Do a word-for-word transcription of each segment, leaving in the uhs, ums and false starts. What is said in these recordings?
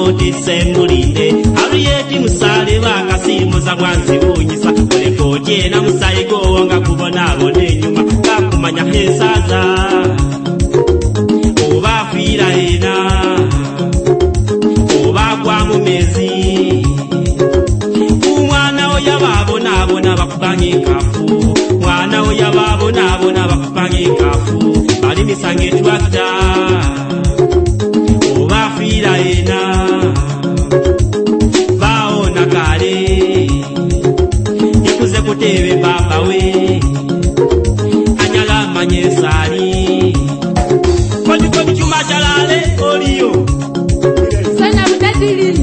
moti sembulinde Harriet musale bakasimuza mwanzi bunyisa kolekoti na musayigo nga kubona bone nyuma kakumanya hesaza oba fira ina oba kwa mumezi umwana oya babona bona bakubange kafu mwana oya babona bona bakubange kafu bali misange twakta oba fira ina baona kale yekuze kutebe baba we anyala manyesali kodi kodi chuma chalale oliyo sana mtadili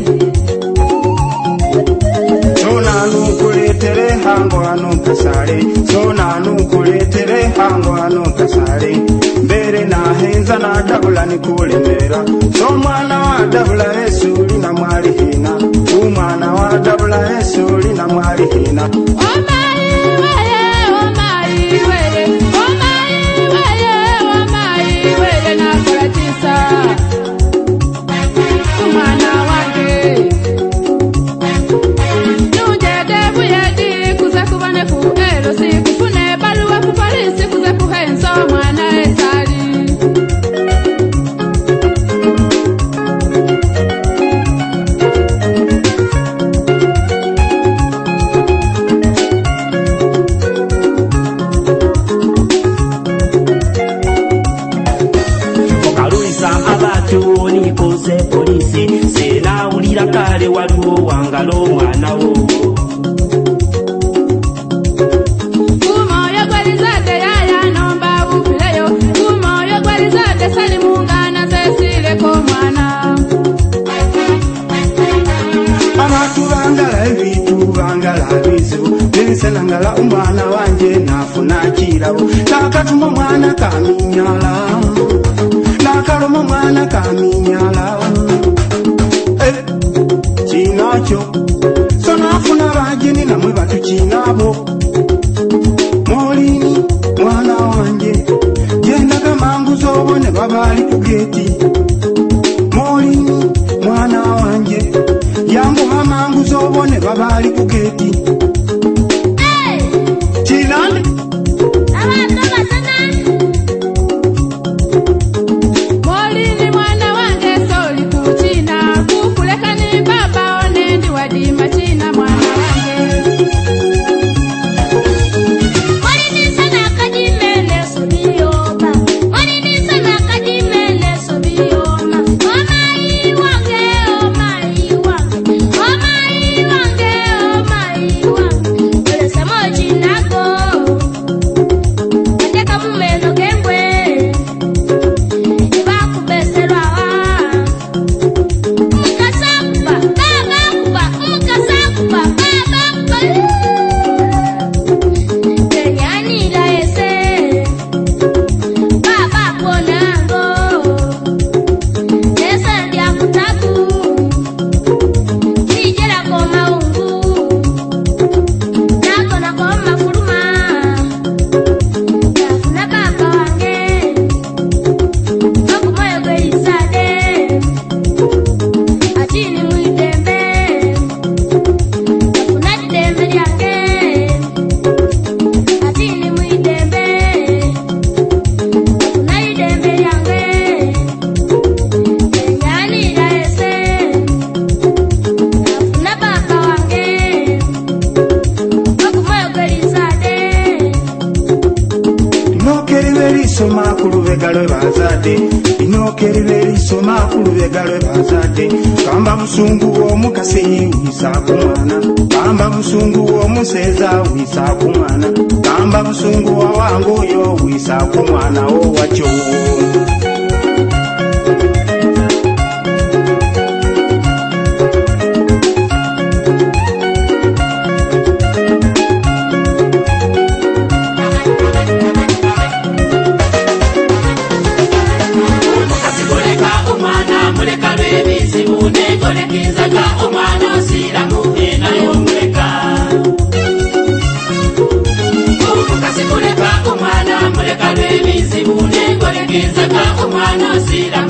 sona nukuletere hango ano kasare sona nukuletere hango ano kasare mbere na henza na dabula nikulemera so mwana wa dabula esuli na mwali hina umwana wa dabula esuli na mwali hina omai wele omai wele omai wele omai wele na kuratisa umwana wange nuje debu yedi kuze kubane ku elo si kufune baluwa ku polisi kuze kuhenso mwana esali nikoze polisi sena ulira kale waliwo wangalo mwana wo kumoyo gwalizade yaya nomba ufileyo kumoyo gwalizade sali mungana zesile ko mwana abantu bangala ebitu bangala bizibu bensenangala umwana wanje nafuna kirabo nakatuma mwana kaminyala nakaloma mwana kaminyala eh chinacho sonafuna bajini namwe batuchinabo Maureen mwana wanje genda kamangu zobone babali ku geti Maureen mwana wanje yangu hamangu zobone babali ku geti hey chinande abantu basanani Maureen mwana wange soli kuchina kukuleka ni baba onendi wadi machina mwana wange Maureen sana kadimele sobioma Maureen sana kadimele sobioma omai wange omai wange omai wange omai wange Pesa moji nako Ateka mumeno kengwe soma kulubegalo bazade inokeri beri soma kulubegalo bazade kamba musungu wo mukase wisa kumwana kamba musungu wo museza wisa kumwana kamba musungu wa wango yo wisa kumwana o wacho Umwana sira